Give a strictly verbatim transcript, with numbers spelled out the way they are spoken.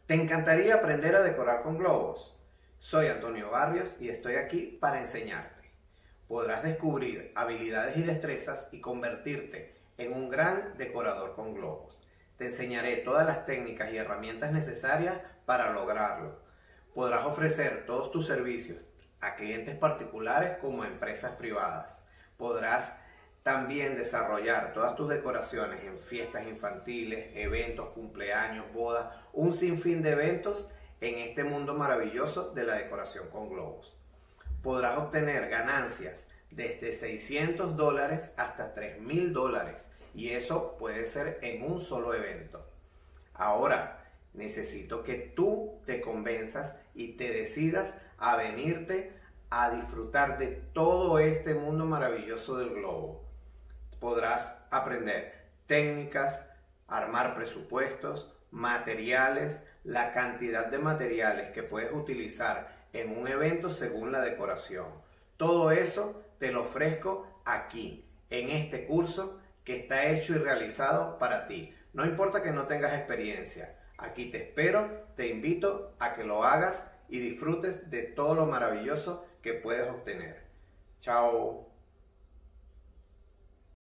¿Te encantaría aprender a decorar con globos? Soy Antonio Barrios y estoy aquí para enseñarte. Podrás descubrir habilidades y destrezas y convertirte en un gran decorador con globos. Te enseñaré todas las técnicas y herramientas necesarias para lograrlo. Podrás ofrecer todos tus servicios a clientes particulares como a empresas privadas. Podrás también desarrollar todas tus decoraciones en fiestas infantiles, eventos, cumpleaños, bodas, un sinfín de eventos en este mundo maravilloso de la decoración con globos. Podrás obtener ganancias desde seiscientos dólares hasta tres mil dólares y eso puede ser en un solo evento. Ahora, necesito que tú te convenzas y te decidas a venirte a disfrutar de todo este mundo maravilloso del globo. Podrás aprender técnicas, armar presupuestos, materiales, la cantidad de materiales que puedes utilizar en un evento según la decoración. Todo eso te lo ofrezco aquí, en este curso que está hecho y realizado para ti. No importa que no tengas experiencia, aquí te espero, te invito a que lo hagas y disfrutes de todo lo maravilloso que puedes obtener. Chao.